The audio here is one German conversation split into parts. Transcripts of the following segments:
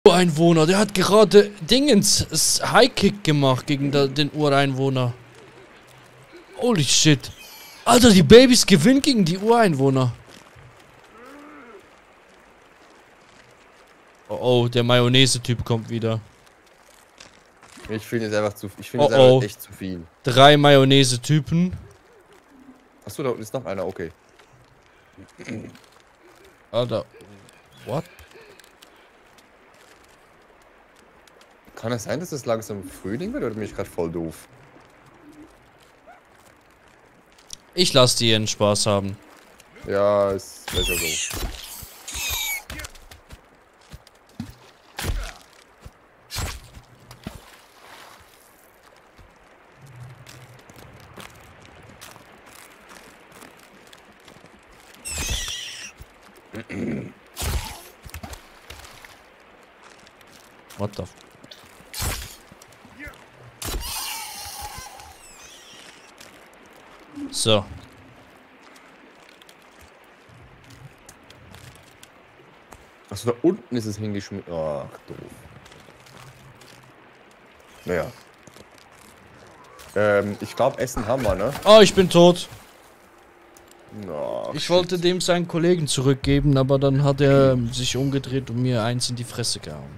Ureinwohner, der hat gerade Dingens Highkick gemacht gegen den Ureinwohner. Holy shit. Alter, die Babys gewinnen gegen die Ureinwohner. Oh oh, der Mayonnaise-Typ kommt wieder. Ich finde es einfach zu. Ich finde es einfach echt zu viel. 3 Mayonnaise-Typen. Achso, da unten ist noch einer, okay. Alter. What? Kann es sein, dass es langsam Frühling wird oder bin ich gerade voll doof? Ich lasse die ihren Spaß haben. Ja, ist besser so. What the f... So. Achso, da unten ist es hingeschmissen. Ach, doof. Naja. Ich glaube, Essen haben wir, ne? Oh, ich bin tot. Oh, Ich wollte dem seinen Kollegen zurückgeben, aber dann hat er sich umgedreht und mir eins in die Fresse gehauen.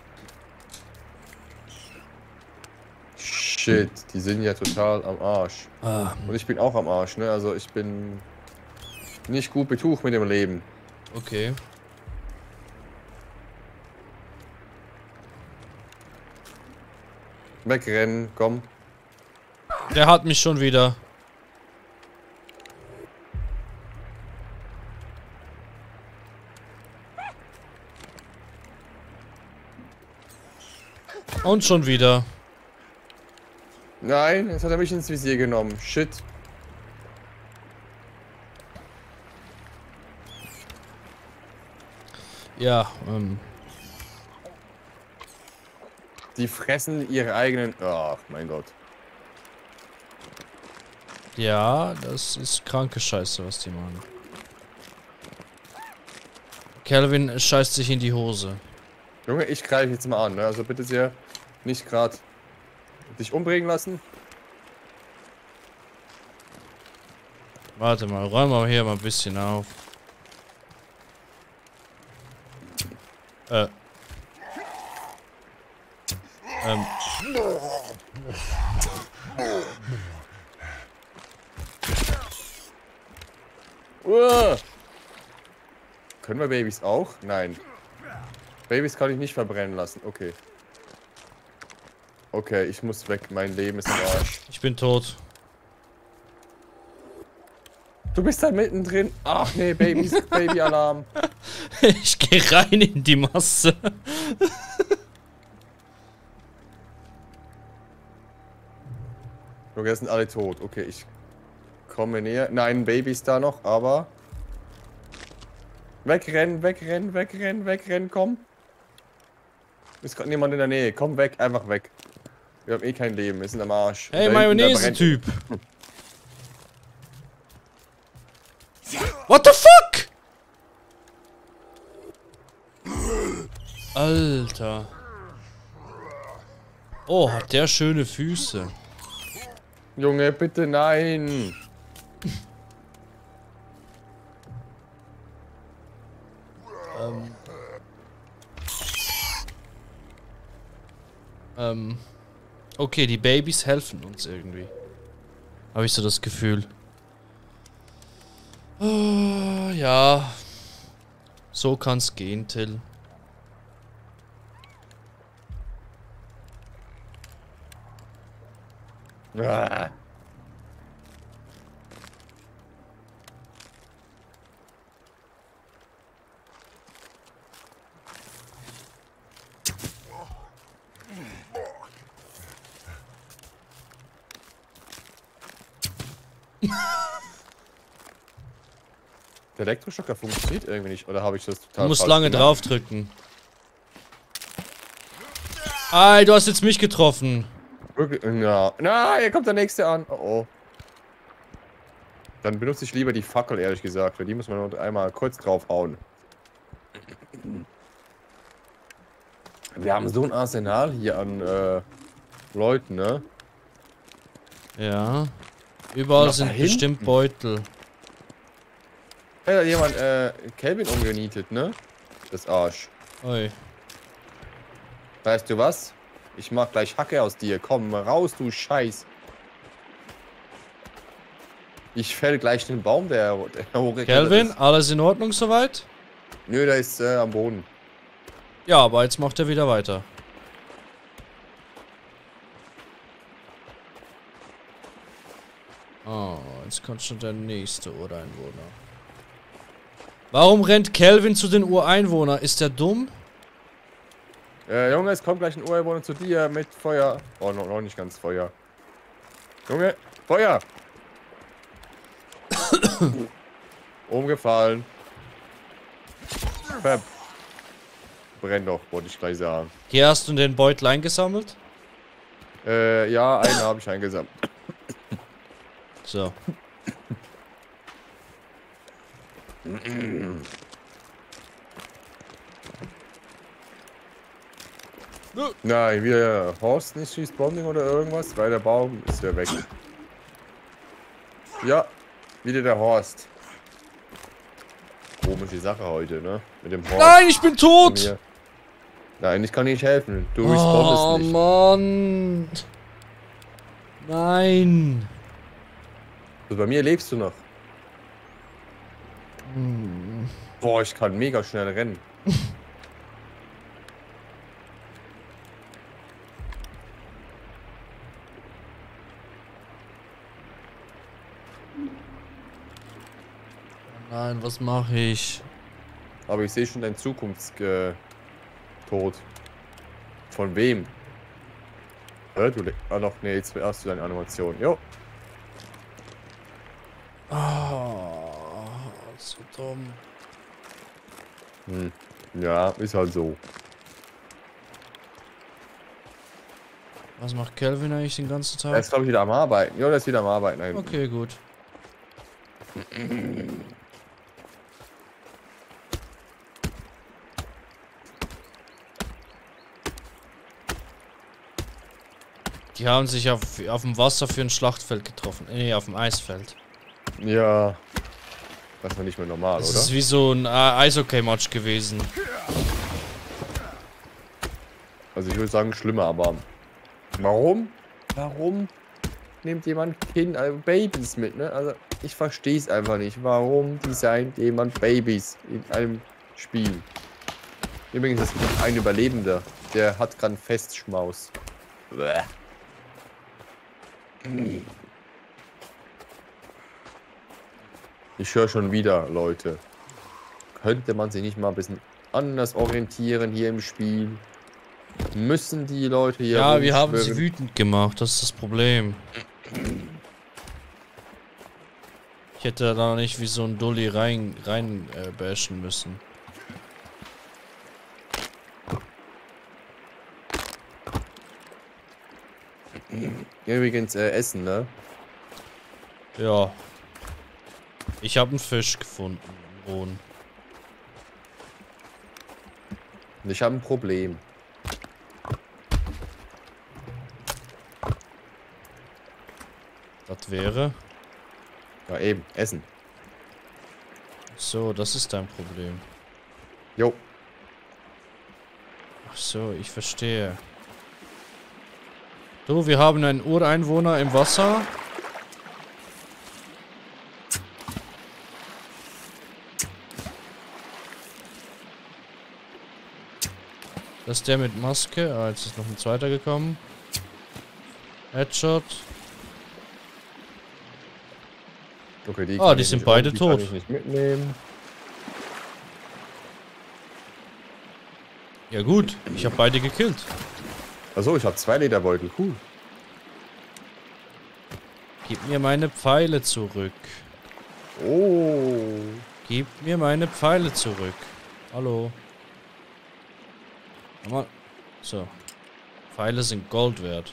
Shit, die sind ja total am Arsch. Ah. Und ich bin auch am Arsch, ne? Also ich bin nicht gut betucht mit dem Leben. Okay. Wegrennen, komm. Der hat mich schon wieder. Und schon wieder. Nein, jetzt hat er mich ins Visier genommen. Shit. Ja, Die fressen ihre eigenen... Ach, mein Gott. ja, das ist kranke Scheiße, was die machen. Calvin scheißt sich in die Hose. Junge, ich greife jetzt mal an, ne? Also bitte sehr nicht gerade dich umbringen lassen. Warte mal, räumen wir hier mal ein bisschen auf. Können wir Babys auch? Nein. Babys kann ich nicht verbrennen lassen. Okay. Okay, ich muss weg. Mein Leben ist im Arsch. Ich bin tot. Du bist da mittendrin. Ach nee, Babys, Babyalarm. Ich gehe rein in die Masse. Okay, sind alle tot. Okay, ich komme näher. Nein, Babys da noch, aber... Wegrennen, wegrennen, wegrennen, wegrennen, komm. Ist gerade niemand in der Nähe. Komm weg, einfach weg. Wir haben eh kein Leben, wir sind am Arsch. Hey, Mayonnaise-Typ. What the fuck? Alter. Oh, hat der schöne Füße. Junge, bitte nein. Okay, die Babys helfen uns irgendwie. Habe ich so das Gefühl. Oh, ja. So kann's gehen, Till. Ah. Der Elektroschocker funktioniert irgendwie nicht, oder habe ich das total Du musst falsch lange gemacht? draufdrücken. Ey, du hast jetzt mich getroffen. Wirklich? Ja. Na, hier kommt der nächste an. Oh oh. Dann benutze ich lieber die Fackel, ehrlich gesagt, weil die muss man nur einmal kurz draufhauen. Wir haben so ein Arsenal hier an Leuten, ne? Ja. Überall Noch da sind hinten. bestimmt Beutel. Hey, da hat jemand Kelvin umgenietet, ne? Das Arsch. Oi. Weißt du was? Ich mach gleich Hacke aus dir. Komm raus, du Scheiß. Ich fäll gleich den Baum, der hochgeklettert Kelvin, ist. alles in Ordnung soweit? Nö, der ist am Boden. Ja, aber jetzt macht er wieder weiter. Oh, jetzt kommt schon der nächste Ureinwohner. Warum rennt Kelvin zu den Ureinwohnern? Ist der dumm? Junge, es kommt gleich ein Ureinwohner zu dir mit Feuer. Oh, noch nicht ganz Feuer. Junge, Feuer! Umgefallen. Brennt doch, wollte ich gleich sagen. Hier hast du den Beutel eingesammelt? Ja, einen habe ich eingesammelt. So. Nein, wieder Horst nicht respawning oder irgendwas, weil der Baum ist ja weg. Ja, wieder der Horst. Komische Sache heute, ne? Mit dem Horst. Nein, ich bin tot! Mir. Nein, ich kann nicht helfen. Du Oh, respawnest nicht. Mann. Nein. Also bei mir lebst du noch. Boah, ich kann mega schnell rennen. Nein, was mache ich? Aber ich sehe schon dein Tod. Von wem? Du noch, nee, jetzt hast du deine Animation. Jo. Oh, so dumm. Ja, ist halt so. Was macht Kelvin eigentlich den ganzen Er Tag? ist, glaube ich, wieder am Arbeiten. Ja, der ist wieder am Arbeiten. Nein. Okay, gut. Die haben sich auf dem Wasser für ein Schlachtfeld getroffen. Nee, auf dem Eisfeld. Ja. Das war nicht mehr normal, Das oder? ist wie so ein Eishockey-Match gewesen. Also ich würde sagen, schlimmer, aber... Warum? Warum nimmt jemand Babys mit, ne? Also ich verstehe es einfach nicht. Warum designt jemand Babys in einem Spiel? Übrigens ist ein Überlebender. Der hat gerade einen Festschmaus. Bäh. Ich höre schon wieder, Leute. Könnte man sich nicht mal ein bisschen anders orientieren hier im Spiel? Müssen die Leute hier... Ja, wir haben sie rumschwirren? wütend gemacht, das ist das Problem. Ich hätte da nicht wie so ein Dulli rein bashen müssen. Übrigens, Essen, ne? Ja. Ich habe einen Fisch gefunden im Rhône. Und ich habe ein Problem. Das wäre... Ja, eben, Essen. So, das ist dein Problem. Jo. Ach so, ich verstehe. Du, wir haben einen Ureinwohner im Wasser. Das ist der mit Maske. Ah, jetzt ist noch ein zweiter gekommen. Headshot. Okay, die Ah, kann die ich sind nicht beide die tot. Kann ich nicht mitnehmen. Ja gut, ich habe beide gekillt. Achso, ich habe 2 Lederbeutel. Cool. Gib mir meine Pfeile zurück. Oh. Gib mir meine Pfeile zurück. Hallo. Mal. So. Pfeile sind Gold wert.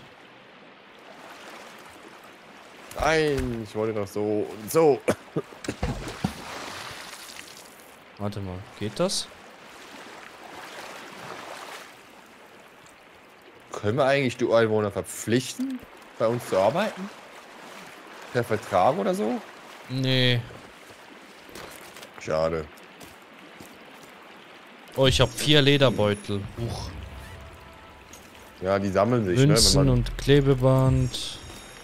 Nein, ich wollte doch so und so. Warte mal, geht das? Können wir eigentlich die Ureinwohner verpflichten, bei uns zu arbeiten? Per Vertrag oder so? Nee. Schade. Oh, ich habe 4 Lederbeutel. Huch. Ja, die sammeln sich, Münzen ne? und Klebeband.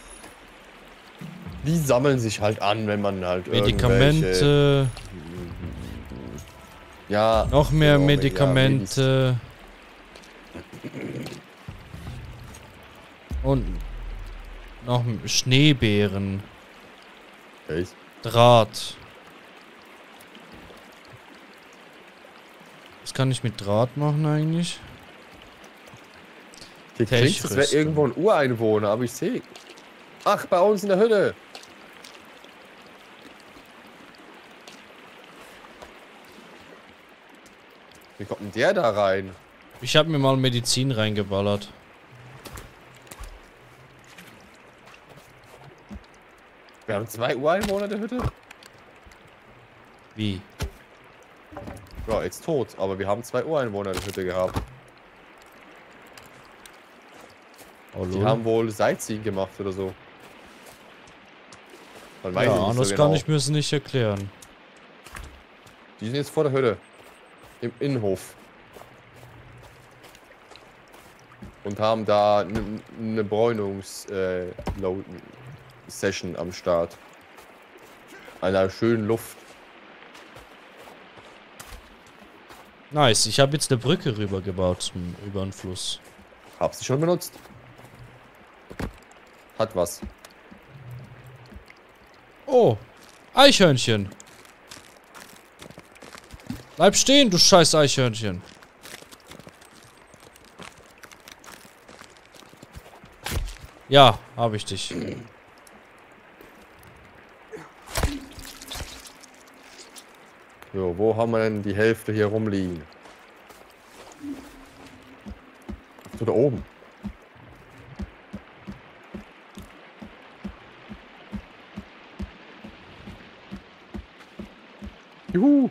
Die sammeln sich halt an, wenn man halt Medikamente. Ja. Noch mehr genau, Medikamente. Und noch Schneebeeren. Echt? Draht. Was kann ich mit Draht machen eigentlich? Hier klingt, das wäre irgendwo ein Ureinwohner, aber ich sehe. Ach, bei uns in der Hütte. Wie kommt denn der da rein? Ich habe mir mal Medizin reingeballert. Wir haben 2 Ureinwohner der Hütte? Wie? Ja, jetzt tot, aber wir haben 2 Ureinwohner der Hütte gehabt. Oh, Die haben wohl Sightseeing gemacht oder so. Man weiß ja, nicht anders so kann genau. ich mir es nicht erklären. Die sind jetzt vor der Hütte. Im Innenhof. Und haben da eine Bräunungs-Session am Start. Einer schönen Luft. Nice, ich habe jetzt eine Brücke rübergebaut über den Fluss. Hab sie schon benutzt. Hat was. Oh, Eichhörnchen. Bleib stehen, du scheiß Eichhörnchen. Ja, habe ich dich. Jo, wo haben wir denn die Hälfte hier rumliegen? So, da oben. Juhu.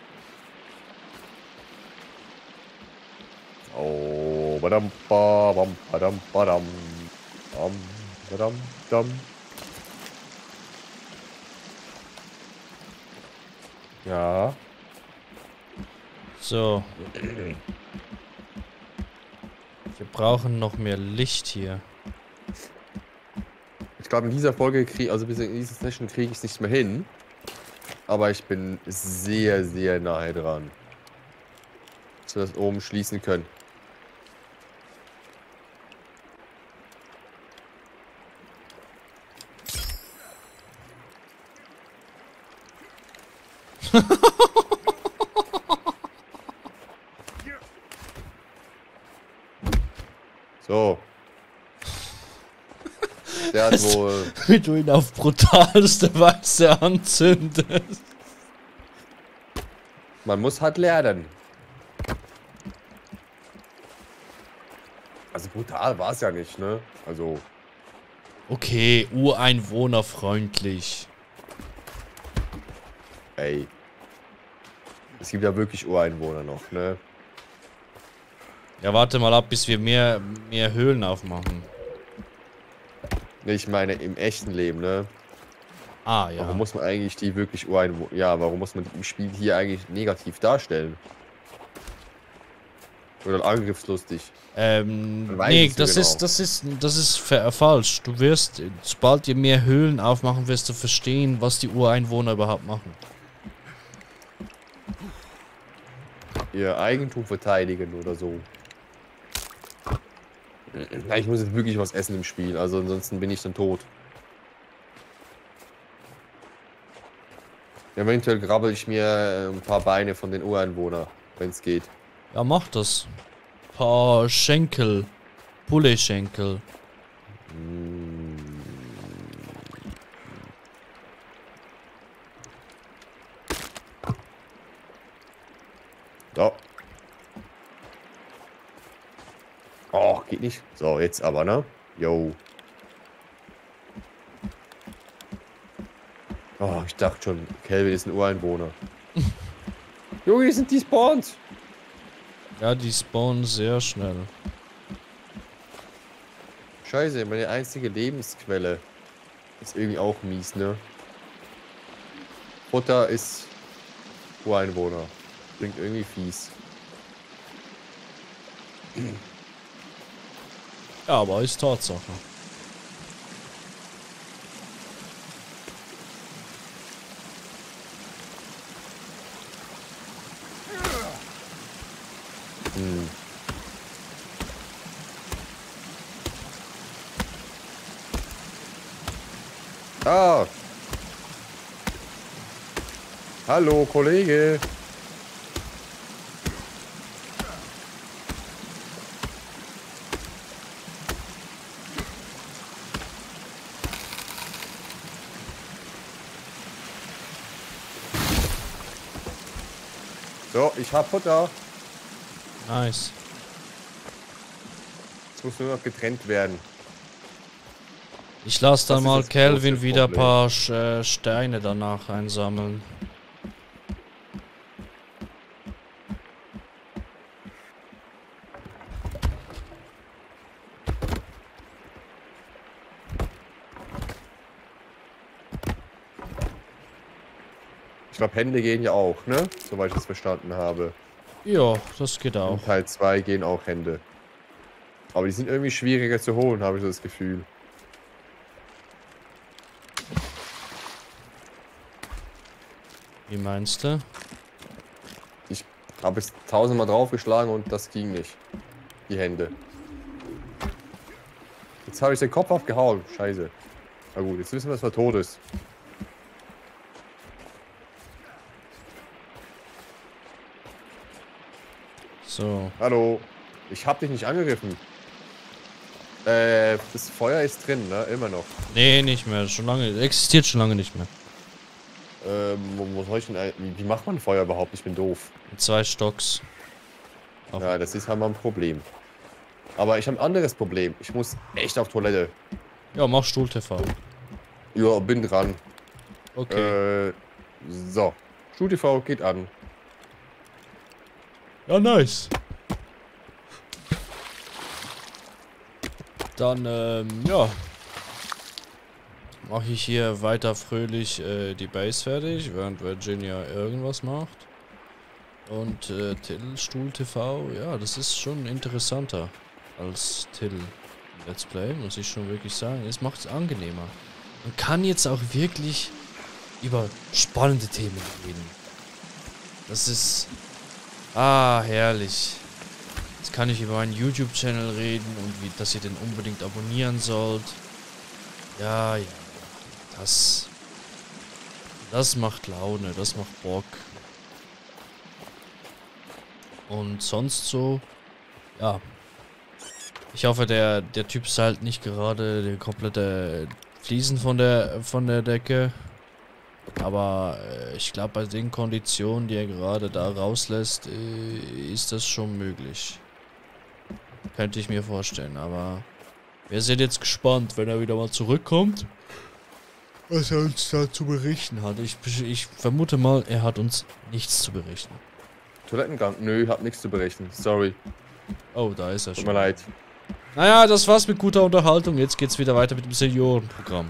Oh, badam, badam, badam, badam, badam, badam. Ja. So. Wir brauchen noch mehr Licht hier. Ich glaube, in dieser Folge also bis in dieser Session kriege ich es nicht mehr hin. Aber ich bin sehr, sehr nahe dran. Dass wir das oben schließen können. So. Der hat wohl... Wie du ihn auf brutalste Weise anzündest. Man muss halt lernen. Also brutal war es ja nicht, ne? Also... Okay, ureinwohnerfreundlich. Ey. Es gibt ja wirklich Ureinwohner noch, ne? Ja, warte mal ab, bis wir mehr Höhlen aufmachen. Ich meine, im echten Leben, ne? Ah, ja. Warum muss man eigentlich die wirklich Ureinwohner... Ja, warum muss man die im Spiel hier eigentlich negativ darstellen? Oder angriffslustig? Nee, das ist falsch. Du wirst, sobald ihr mehr Höhlen aufmachen, wirst du verstehen, was die Ureinwohner überhaupt machen. Ihr Eigentum verteidigen oder so. Na, ich muss jetzt wirklich was essen im Spiel, also ansonsten bin ich dann tot. Eventuell grabbel ich mir ein paar Beine von den Ureinwohnern, wenn es geht. Ja, mach das. Paar Schenkel. Poulet-Schenkel. So. Oh, geht nicht. So, jetzt aber, ne? Yo. Oh, ich dachte schon, Kelvin ist ein Ureinwohner. Junge, die sind die Spawns. Ja, die spawnen sehr schnell. Scheiße, meine einzige Lebensquelle. Ist irgendwie auch mies, ne? Futter ist Ureinwohner. Klingt irgendwie fies. Ja, aber ist Tatsache. Hm. Ah! Hallo, Kollege! So, ich hab Futter. Nice. Es muss nur noch getrennt werden. Ich lasse dann Das ist mal das Kelvin große wieder ein Problem. paar Steine danach einsammeln. Ich glaube, Hände gehen ja auch, ne? Soweit ich das verstanden habe. Ja, das geht auch. In Teil 2 gehen auch Hände. Aber die sind irgendwie schwieriger zu holen, habe ich so das Gefühl. Wie meinst du? Ich habe es 1000-mal draufgeschlagen und das ging nicht. Die Hände. Jetzt habe ich den Kopf abgehauen. Scheiße. Na gut, jetzt wissen wir, dass er tot ist. So. Hallo. Ich habe dich nicht angegriffen. Das Feuer ist drin, ne? Immer noch. Nee, nicht mehr. Schon lange. Existiert schon lange nicht mehr. Wo soll ich denn... Wie macht man Feuer überhaupt? Ich bin doof. Mit 2 Stocks. Auf- Ja, das ist halt mal ein Problem. Aber ich habe ein anderes Problem. Ich muss echt auf Toilette. Ja, mach Stuhl-TV. Ja, bin dran. Okay. So. StuTV geht an. Ja, nice. Dann, ja. Mache ich hier weiter fröhlich die Base fertig, während Virginia irgendwas macht. Und Till Stuhl TV, ja, das ist schon interessanter als Till Let's Play, muss ich schon wirklich sagen. Es macht es angenehmer. Man kann jetzt auch wirklich über spannende Themen reden. Das ist... Ah, herrlich. Jetzt kann ich über meinen YouTube-Channel reden und wie, dass ihr den unbedingt abonnieren sollt. Ja, ja. Das macht Laune, das macht Bock. Und sonst so, ja. Ich hoffe, der Typ ist halt nicht gerade die komplette Fliesen von der Decke. Aber ich glaube, bei den Konditionen, die er gerade da rauslässt, ist das schon möglich. Könnte ich mir vorstellen, aber wir sind jetzt gespannt, wenn er wieder mal zurückkommt, was er uns da zu berichten hat. Ich vermute mal, er hat uns nichts zu berichten. Toilettengang? Nö, hab nichts zu berichten. Sorry. Oh, da ist er Tut schon. mir leid. Naja, das war's mit guter Unterhaltung. Jetzt geht's wieder weiter mit dem Seniorenprogramm.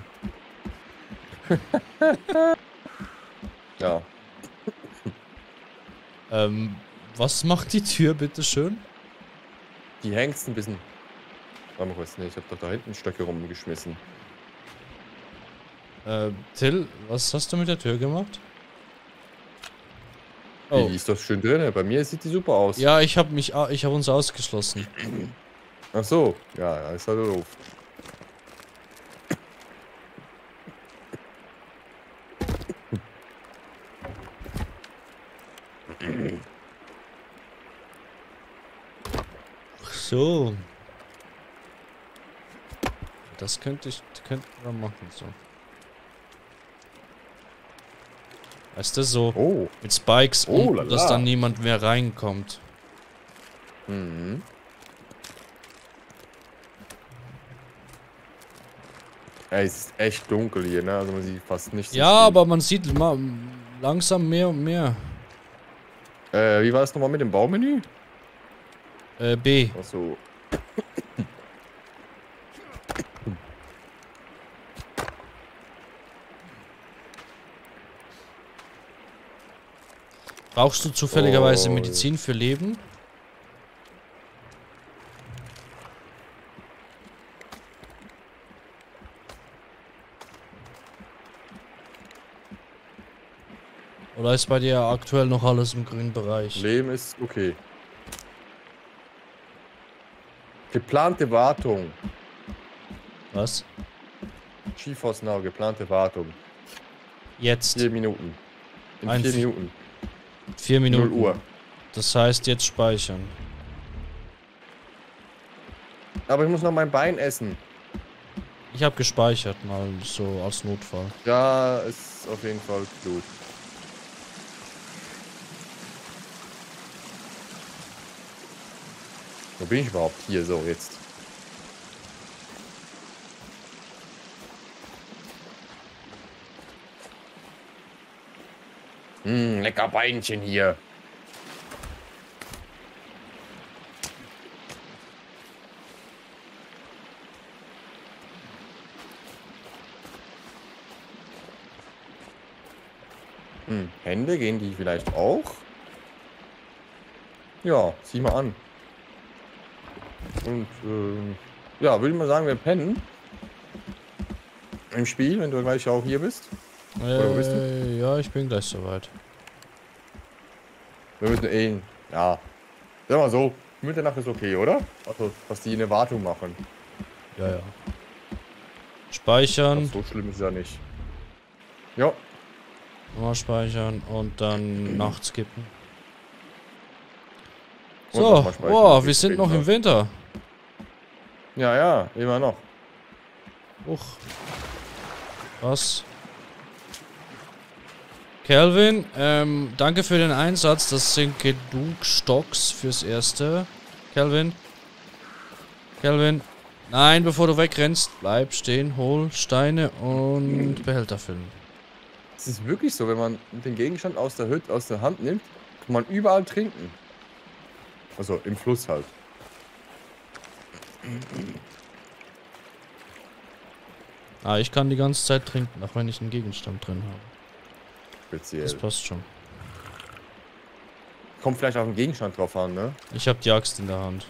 Ja. Was macht die Tür, bitteschön? Die hängt's ein bisschen. Warte mal kurz. Ne, ich hab doch da hinten Stöcke rumgeschmissen. Till, was hast du mit der Tür gemacht? Oh. Die ist doch schön drin. Bei mir sieht die super aus. Ja, ich hab uns ausgeschlossen. Ach so. Ja, ist halt doof. Ach so. Das könnte man machen, so. Weißt du, so Oh. mit Spikes Oh, und lala. dass dann niemand mehr reinkommt. Mhm. Ey, es ist echt dunkel hier, ne? Also man sieht fast nichts. Ja, aber man sieht langsam mehr und mehr. Wie war es nochmal mit dem Baumenü? B. Ach so. Brauchst du zufälligerweise Oh. Medizin für Leben? Oder ist bei dir aktuell noch alles im grünen Bereich? Leben ist okay. Geplante Wartung. Was? GeForce Now, geplante Wartung. Jetzt. 4 Minuten. In Ein 4 F- Minuten. 4 Minuten. 0 Uhr. Das heißt jetzt speichern. Aber ich muss noch mein Bein essen. Ich habe gespeichert, mal so als Notfall. Ja, ist auf jeden Fall klug. Wo bin ich überhaupt hier so jetzt? Lecker Beinchen hier. Hände, gehen die vielleicht auch? Ja, sieh mal an. Und, ja, würde ich mal sagen, wir pennen. Im Spiel, wenn du gleich auch hier bist. Oder wo bist du? Ja, ich bin gleich soweit. Wir müssen ja. Sag mal so, Mitternacht ist okay, oder? Also, was die in der Wartung machen. Ja, ja. Speichern, So schlimm ist es ja nicht. Ja, nochmal speichern und dann nachts skippen. Und So, nochmal speichern. wow, wir sind noch im Winter. ja, immer noch. Uch. Was? Kelvin, danke für den Einsatz. Das sind genug Stocks fürs Erste. Kelvin. Kelvin. Nein, bevor du wegrennst, bleib stehen, hol Steine und Behälter füllen. Es ist wirklich so, wenn man den Gegenstand aus der Hütte, aus der Hand nimmt, kann man überall trinken. Also im Fluss halt. Ah, ich kann die ganze Zeit trinken, auch wenn ich einen Gegenstand drin habe. Speziell. Das passt schon. Kommt vielleicht auf den Gegenstand drauf an, ne? Ich habe die Axt in der Hand.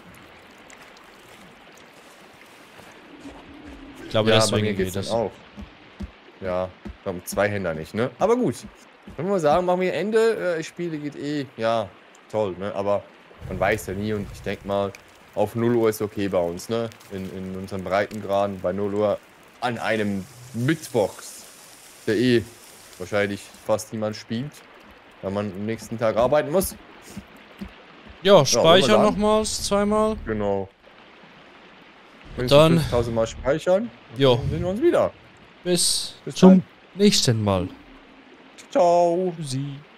Ich glaube, Ja, bei deswegen mir geht geht's dann das. auch. Ja, mit zwei Händen nicht, ne? Aber gut. Wenn wir mal sagen, machen wir Ende. Spiele geht ja, toll, ne? Aber man weiß ja nie und ich denke mal, auf 0 Uhr ist okay bei uns, ne? In unseren Breitengraden bei 0 Uhr an einem Mittwoch, der wahrscheinlich fast niemand spielt, weil man am nächsten Tag arbeiten muss. Ja, speichern sagen. nochmals, zweimal. Genau. Dann- 5000 Mal speichern. Jo. Dann sehen wir uns wieder. Bis Bis zum dann. nächsten Mal. Ciao. Tschüssi.